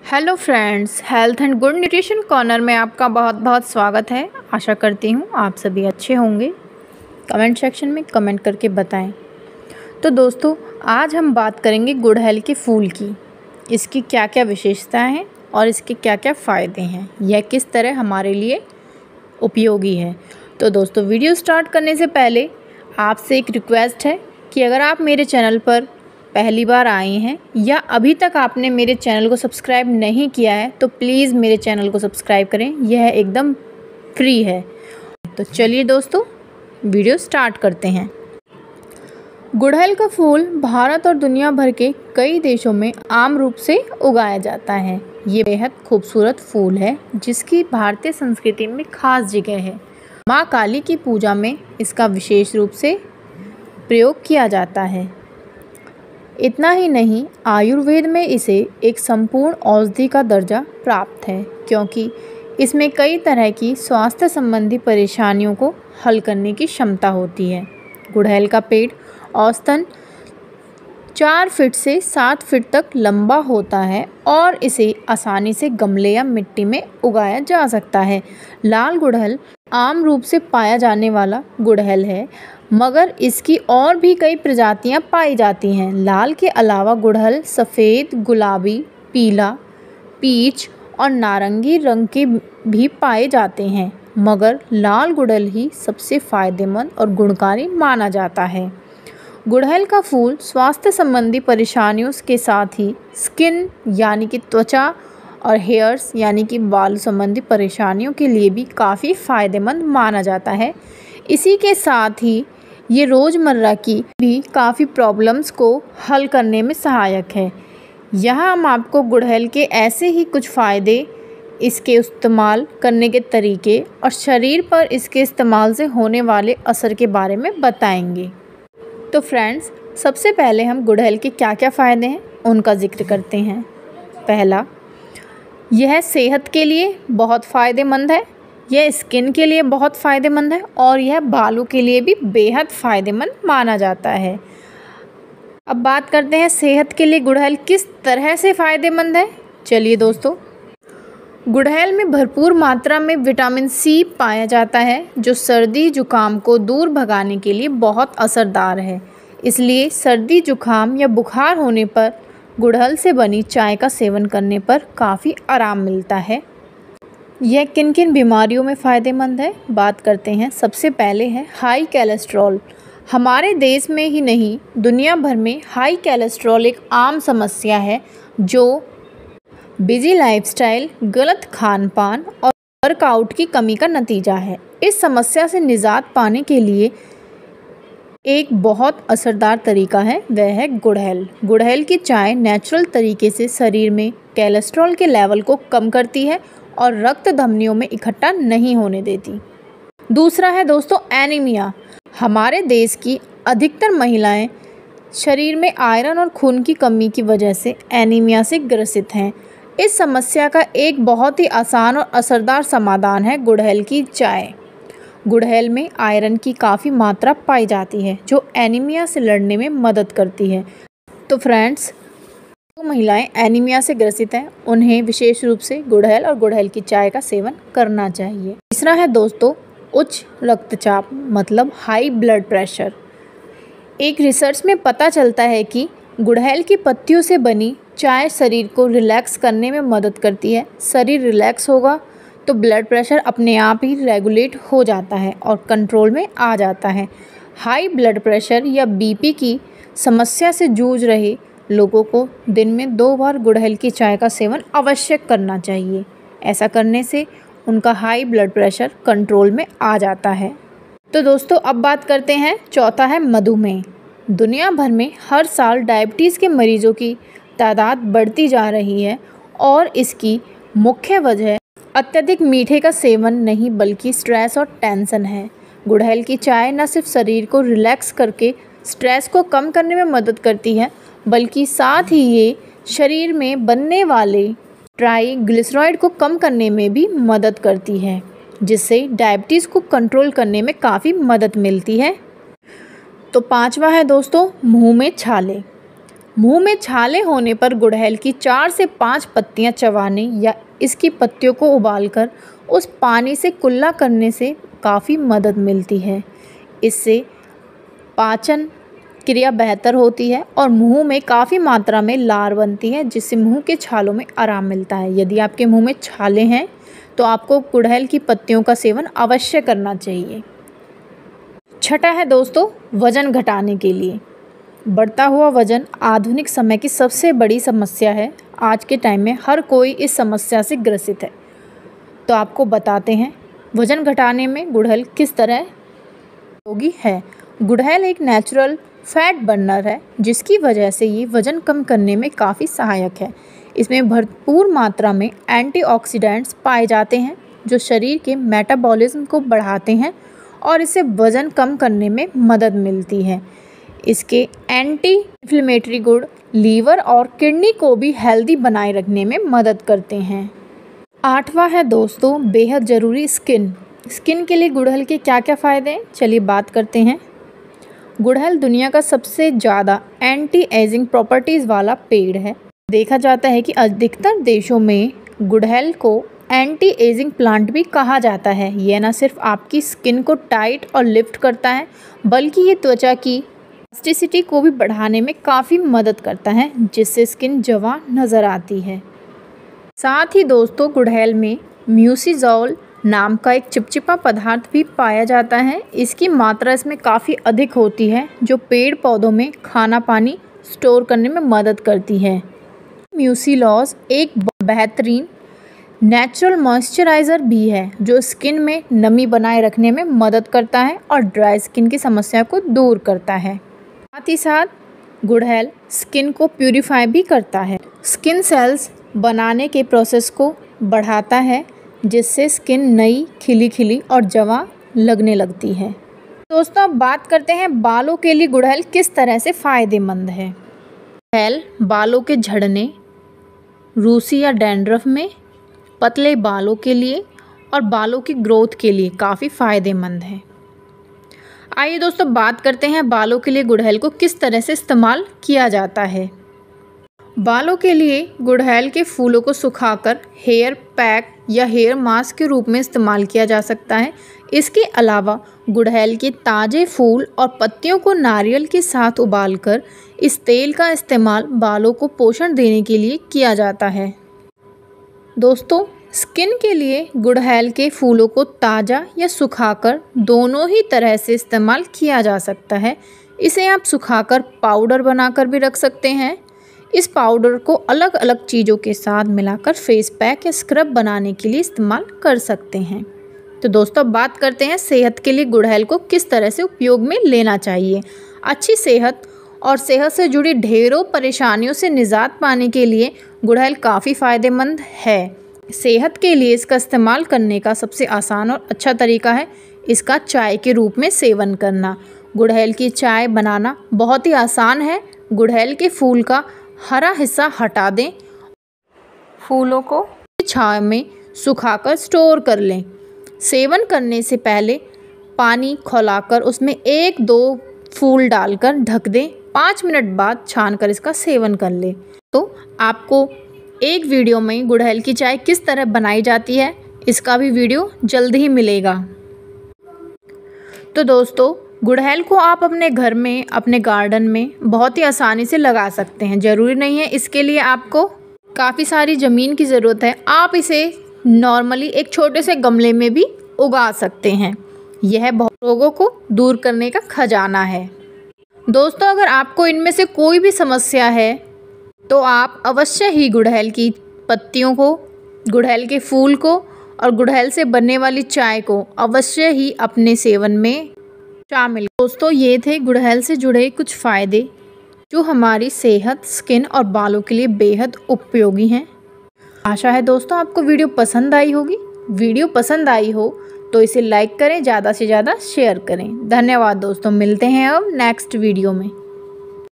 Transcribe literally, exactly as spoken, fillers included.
Hello friends, health and good nutrition corner में आपका बहुत बहुत स्वागत है। आशा करती हूँ आप सभी अच्छे होंगे। कमेंट सेक्शन में कमेंट करके बताएं। तो दोस्तों, आज हम बात करेंगे गुड़हल के फूल की। इसकी क्या क्या विशेषताएं हैं और इसके क्या क्या फ़ायदे हैं, यह किस तरह हमारे लिए उपयोगी है। तो दोस्तों, वीडियो स्टार्ट करने से पहले आपसे एक रिक्वेस्ट है कि अगर आप मेरे चैनल पर पहली बार आए हैं या अभी तक आपने मेरे चैनल को सब्सक्राइब नहीं किया है तो प्लीज़ मेरे चैनल को सब्सक्राइब करें। यह एकदम फ्री है। तो चलिए दोस्तों, वीडियो स्टार्ट करते हैं। गुड़हल का फूल भारत और दुनिया भर के कई देशों में आम रूप से उगाया जाता है। ये बेहद खूबसूरत फूल है जिसकी भारतीय संस्कृति में खास जगह है। माँ काली की पूजा में इसका विशेष रूप से प्रयोग किया जाता है। इतना ही नहीं, आयुर्वेद में इसे एक संपूर्ण औषधि का दर्जा प्राप्त है क्योंकि इसमें कई तरह की स्वास्थ्य संबंधी परेशानियों को हल करने की क्षमता होती है। गुड़हल का पेड़ औसतन चार फीट से सात फीट तक लंबा होता है और इसे आसानी से गमले या मिट्टी में उगाया जा सकता है। लाल गुड़हल आम रूप से पाया जाने वाला गुड़हल है, मगर इसकी और भी कई प्रजातियां पाई जाती हैं। लाल के अलावा गुड़हल सफ़ेद, गुलाबी, पीला, पीच और नारंगी रंग के भी पाए जाते हैं, मगर लाल गुड़हल ही सबसे फ़ायदेमंद और गुणकारी माना जाता है। गुड़हल का फूल स्वास्थ्य संबंधी परेशानियों के साथ ही स्किन यानी कि त्वचा और हेयर्स यानी कि बाल संबंधी परेशानियों के लिए भी काफ़ी फ़ायदेमंद माना जाता है। इसी के साथ ही ये रोज़मर्रा की भी काफ़ी प्रॉब्लम्स को हल करने में सहायक है। यहाँ हम आपको गुड़हल के ऐसे ही कुछ फ़ायदे, इसके इस्तेमाल करने के तरीके और शरीर पर इसके इस्तेमाल से होने वाले असर के बारे में बताएंगे। तो फ्रेंड्स, सबसे पहले हम गुड़हल के क्या क्या फ़ायदे हैं उनका ज़िक्र करते हैं। पहला, यह सेहत के लिए बहुत फ़ायदेमंद है। यह स्किन के लिए बहुत फ़ायदेमंद है और यह बालों के लिए भी बेहद फ़ायदेमंद माना जाता है। अब बात करते हैं सेहत के लिए गुड़हल किस तरह से फ़ायदेमंद है। चलिए दोस्तों, गुड़हल में भरपूर मात्रा में विटामिन सी पाया जाता है जो सर्दी जुकाम को दूर भगाने के लिए बहुत असरदार है। इसलिए सर्दी जुकाम या बुखार होने पर गुड़हल से बनी चाय का सेवन करने पर काफ़ी आराम मिलता है। यह किन किन बीमारियों में फ़ायदेमंद है, बात करते हैं। सबसे पहले है हाई कोलेस्ट्रॉल। हमारे देश में ही नहीं, दुनिया भर में हाई कोलेस्ट्रॉल एक आम समस्या है जो बिजी लाइफस्टाइल, गलत खान पान और वर्कआउट की कमी का नतीजा है। इस समस्या से निजात पाने के लिए एक बहुत असरदार तरीका है, वह है गुड़हल। गुड़हल की चाय नेचुरल तरीके से शरीर में कोलेस्ट्रॉल के लेवल को कम करती है और रक्त धमनियों में इकट्ठा नहीं होने देती। दूसरा है दोस्तों एनीमिया। हमारे देश की अधिकतर महिलाएं शरीर में आयरन और खून की कमी की वजह से एनीमिया से ग्रसित हैं। इस समस्या का एक बहुत ही आसान और असरदार समाधान है गुड़हल की चाय। गुड़हल में आयरन की काफ़ी मात्रा पाई जाती है जो एनीमिया से लड़ने में मदद करती है। तो फ्रेंड्स, जो महिलाएं एनीमिया से ग्रसित हैं उन्हें विशेष रूप से गुड़हल और गुड़हल की चाय का सेवन करना चाहिए। तीसरा है दोस्तों उच्च रक्तचाप, मतलब हाई ब्लड प्रेशर। एक रिसर्च में पता चलता है कि गुड़हल की पत्तियों से बनी चाय शरीर को रिलैक्स करने में मदद करती है। शरीर रिलैक्स होगा तो ब्लड प्रेशर अपने आप ही रेगुलेट हो जाता है और कंट्रोल में आ जाता है। हाई ब्लड प्रेशर या बीपी की समस्या से जूझ रहे लोगों को दिन में दो बार गुड़हल की चाय का सेवन अवश्य करना चाहिए। ऐसा करने से उनका हाई ब्लड प्रेशर कंट्रोल में आ जाता है। तो दोस्तों, अब बात करते हैं, चौथा है मधुमेह। दुनिया भर में हर साल डायबिटीज़ के मरीजों की तादाद बढ़ती जा रही है और इसकी मुख्य वजह अत्यधिक मीठे का सेवन नहीं बल्कि स्ट्रेस और टेंशन है। गुड़हल की चाय न सिर्फ शरीर को रिलैक्स करके स्ट्रेस को कम करने में मदद करती है, बल्कि साथ ही ये शरीर में बनने वाले ट्राइग्लिसराइड को कम करने में भी मदद करती है, जिससे डायबिटीज़ को कंट्रोल करने में काफ़ी मदद मिलती है। तो पांचवा है दोस्तों मुंह में छाले। मुंह में छाले होने पर गुड़हल की चार से पाँच पत्तियां चबाने या इसकी पत्तियों को उबालकर उस पानी से कुल्ला करने से काफ़ी मदद मिलती है। इससे पाचन क्रिया बेहतर होती है और मुंह में काफ़ी मात्रा में लार बनती है, जिससे मुंह के छालों में आराम मिलता है। यदि आपके मुंह में छाले हैं तो आपको गुड़हल की पत्तियों का सेवन अवश्य करना चाहिए। छठा है दोस्तों, वज़न घटाने के लिए। बढ़ता हुआ वज़न आधुनिक समय की सबसे बड़ी समस्या है। आज के टाइम में हर कोई इस समस्या से ग्रसित है। तो आपको बताते हैं वज़न घटाने में गुड़हल किस तरह उपयोगी है। गुड़हल एक नेचुरल फैट बर्नर है, जिसकी वजह से ये वज़न कम करने में काफ़ी सहायक है। इसमें भरपूर मात्रा में एंटीऑक्सीडेंट्स पाए जाते हैं, जो शरीर के मेटाबॉलिज्म को बढ़ाते हैं और इससे वज़न कम करने में मदद मिलती है। इसके एंटी इन्फ्लेमेटरी गुण लीवर और किडनी को भी हेल्दी बनाए रखने में मदद करते हैं। आठवां है दोस्तों, बेहद ज़रूरी स्किन। स्किन के लिए गुड़हल के क्या क्या फ़ायदे हैं, चलिए बात करते हैं। गुड़हल दुनिया का सबसे ज़्यादा एंटी एजिंग प्रॉपर्टीज़ वाला पेड़ है। देखा जाता है कि अधिकतर देशों में गुड़हल को एंटी एजिंग प्लांट भी कहा जाता है। यह न सिर्फ आपकी स्किन को टाइट और लिफ्ट करता है, बल्कि ये त्वचा की इलास्टिसिटी को भी बढ़ाने में काफ़ी मदद करता है, जिससे स्किन जवां नज़र आती है। साथ ही दोस्तों, गुड़हल में म्यूसिज़ोल नाम का एक चिपचिपा पदार्थ भी पाया जाता है। इसकी मात्रा इसमें काफ़ी अधिक होती है, जो पेड़ पौधों में खाना पानी स्टोर करने में मदद करती है। म्यूसिलॉज एक बेहतरीन नेचुरल मॉइस्चराइज़र भी है, जो स्किन में नमी बनाए रखने में मदद करता है और ड्राई स्किन की समस्या को दूर करता है। साथ ही साथ गुड़हल स्किन को प्यूरिफाई भी करता है। स्किन सेल्स बनाने के प्रोसेस को बढ़ाता है, जिससे स्किन नई खिली खिली और जवां लगने लगती है। दोस्तों, अब बात करते हैं बालों के लिए गुड़हल किस तरह से फ़ायदेमंद है। गुड़हल बालों के झड़ने, रूसी या डैंड्रफ में, पतले बालों के लिए और बालों की ग्रोथ के लिए काफ़ी फ़ायदेमंद है। आइए दोस्तों, बात करते हैं बालों के लिए गुड़हल को किस तरह से इस्तेमाल किया जाता है। बालों के लिए गुड़हल के फूलों को सुखाकर हेयर पैक या हेयर मास्क के रूप में इस्तेमाल किया जा सकता है। इसके अलावा गुड़हल के ताज़े फूल और पत्तियों को नारियल के साथ उबालकर इस तेल का इस्तेमाल बालों को पोषण देने के लिए किया जाता है। दोस्तों, स्किन के लिए गुड़हल के फूलों को ताज़ा या सुखाकर दोनों ही तरह से इस्तेमाल किया जा सकता है। इसे आप सुखाकर पाउडर बनाकर भी रख सकते हैं। इस पाउडर को अलग अलग चीज़ों के साथ मिलाकर फेस पैक या स्क्रब बनाने के लिए इस्तेमाल कर सकते हैं। तो दोस्तों, बात करते हैं सेहत के लिए गुड़हल को किस तरह से उपयोग में लेना चाहिए। अच्छी सेहत और सेहत से जुड़ी ढेरों परेशानियों से निजात पाने के लिए गुड़हल काफ़ी फ़ायदेमंद है। सेहत के लिए इसका इस्तेमाल करने का सबसे आसान और अच्छा तरीका है इसका चाय के रूप में सेवन करना। गुड़हल की चाय बनाना बहुत ही आसान है। गुड़हल के फूल का हरा हिस्सा हटा दें, फूलों को छांव में सुखाकर स्टोर कर लें। सेवन करने से पहले पानी खौलाकर उसमें एक दो फूल डालकर ढक दें। पाँच मिनट बाद छानकर इसका सेवन कर लें। तो आपको एक वीडियो में गुड़हल की चाय किस तरह बनाई जाती है, इसका भी वीडियो जल्द ही मिलेगा। तो दोस्तों, गुड़हल को आप अपने घर में, अपने गार्डन में बहुत ही आसानी से लगा सकते हैं। ज़रूरी नहीं है इसके लिए आपको काफ़ी सारी ज़मीन की ज़रूरत है। आप इसे नॉर्मली एक छोटे से गमले में भी उगा सकते हैं। यह बहुत रोगों को दूर करने का खजाना है। दोस्तों, अगर आपको इनमें से कोई भी समस्या है तो आप अवश्य ही गुड़हल की पत्तियों को, गुड़हल के फूल को और गुड़हल से बनने वाली चाय को अवश्य ही अपने सेवन में शामिल। दोस्तों, ये थे गुड़हल से जुड़े कुछ फ़ायदे जो हमारी सेहत, स्किन और बालों के लिए बेहद उपयोगी हैं। आशा है दोस्तों आपको वीडियो पसंद आई होगी। वीडियो पसंद आई हो तो इसे लाइक करें, ज़्यादा से ज़्यादा शेयर करें। धन्यवाद दोस्तों, मिलते हैं अब नेक्स्ट वीडियो में।